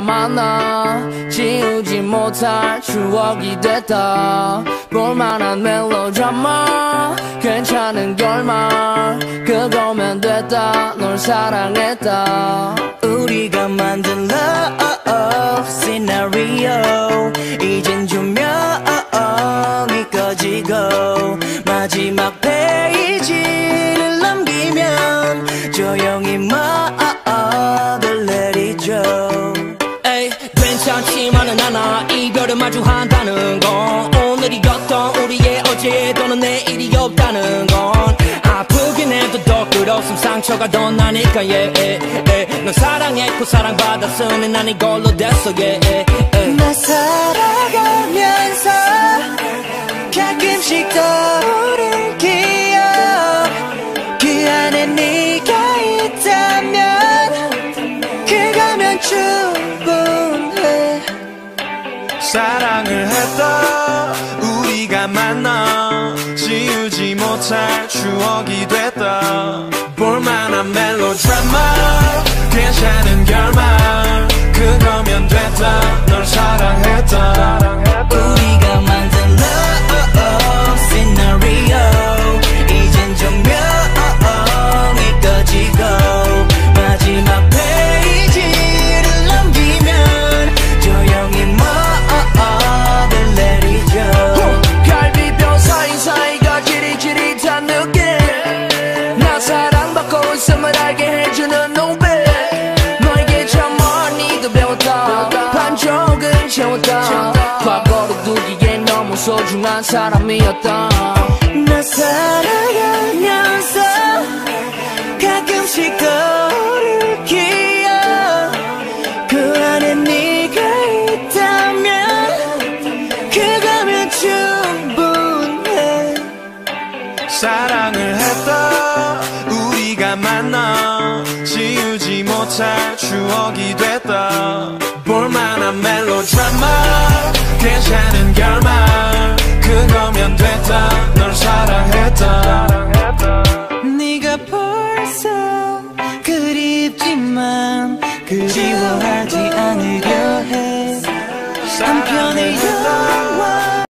많아 지우지 못할 추억이 됐다. 볼만한 멜로드라마 괜찮은 결말 그거면 됐다. 널 사랑했다. 우리가 만든 love scenario 이젠 조명이 꺼지고 마지막 페이지를 넘기면 조용히 막을 내리죠. 에이 괜찮지만은 않아 이별을 마주한다는 건 오늘이었던 우리의 어제 또는 내일이 없다는 건 아프긴 해도 더 끝없음 상처가 더 나니까 넌 사랑했고 사랑받았으니 난 이걸로 됐어 나 살아가면서 가끔씩 떠오를 기억 그 안에 네가 있다면 그거면 충분해. 사랑을 했다 우리가 만나 지우지 못할 추억이 됐다. 볼만한 멜로드라마 괜찮은 결말 그거면 됐다. 널 사랑했다. 우리가 만든 love scenario 이젠 조명이 꺼지고 마지막 페이지를 넘기면 조용히 막을 내리죠. 갈비뼈 사이사이가 지릿지릿한 느낌 나 사랑받고 있음을 알게 해주는 노래 너에게 참 많이도 배웠다. 반쪽은 채웠다. 과거로 두기에 너무 소중한 사람이었다. 나 살아가면서 가끔씩 떠오를 기억 그 안에 네가 있다면 그거면 충분해. 사랑을 했다 우리가 만나 지우지 못할 추억이 됐다. 볼만한 멜로드라마 괜찮은 결말 그거면 됐다. 널 사랑했다. 네가 벌써 그립지만 그리워하지 않으려 해. 한편의